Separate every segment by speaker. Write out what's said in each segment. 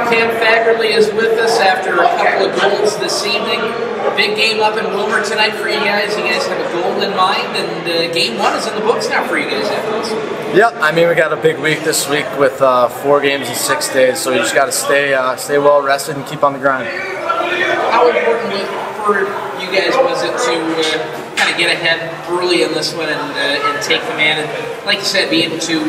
Speaker 1: Cam Fagerlee is with us after a couple of goals this evening. Big game up in Willmar tonight for you guys. You guys have a goal in mind, and game one is in the books now for you guys after this.
Speaker 2: Yep, I mean we got a big week this week with 4 games in 6 days, so you just got to stay well rested and keep on the grind.
Speaker 1: How important for you guys was it to kind of get ahead early in this one and take command and, like you said, be able to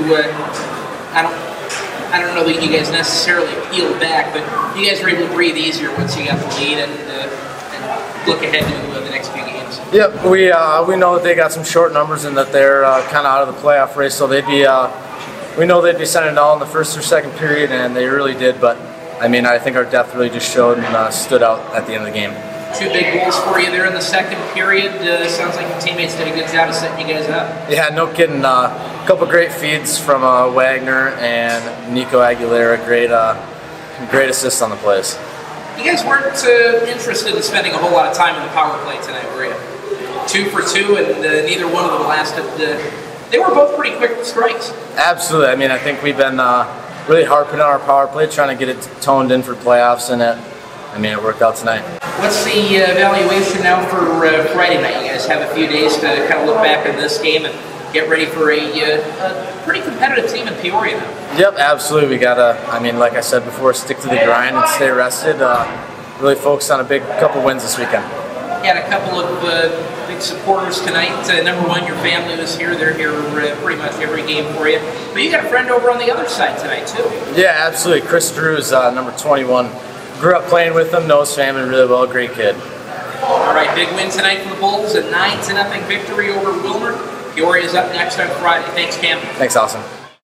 Speaker 1: I don't know that you guys necessarily peeled back, but you guys were able to breathe easier once you got the lead and look ahead to the next few games.
Speaker 2: Yep, we know that they got some short numbers and that they're kind of out of the playoff race, so we know they'd be sending it all in the first or second period, and they really did. But I mean, I think our depth really just showed and stood out at the end of the game.
Speaker 1: 2 big goals for you there in the second period. Sounds like your teammates did a good job of setting you guys up.
Speaker 2: Yeah, no kidding. A couple great feeds from Wagner and Nico Aguilera. Great assists on the plays.
Speaker 1: You guys weren't interested in spending a whole lot of time in the power play tonight, were you? 2 for 2, and neither one of them lasted. They were both pretty quick strikes.
Speaker 2: Absolutely. I mean, I think we've been really harping on our power play, trying to get it toned in for playoffs, and it worked out tonight.
Speaker 1: What's the evaluation now for Friday night? You guys have a few days to kind of look back on this game and get ready for a pretty competitive team in Peoria now.
Speaker 2: Yep, absolutely. We gotta, like I said before, stick to the grind and stay rested. Really focus on a big couple wins this weekend.
Speaker 1: You had a couple of big supporters tonight. Number one, your family was here. They're here pretty much every game for you. But you got a friend over on the other side tonight too.
Speaker 2: Yeah, absolutely. Chris Drews, number 21. Grew up playing with him, knows family really well, great kid.
Speaker 1: All right, big win tonight for the Bulls, a 9-0 victory over Willmar. Peoria's up next on Friday. Thanks, Cam.
Speaker 2: Thanks, Austin.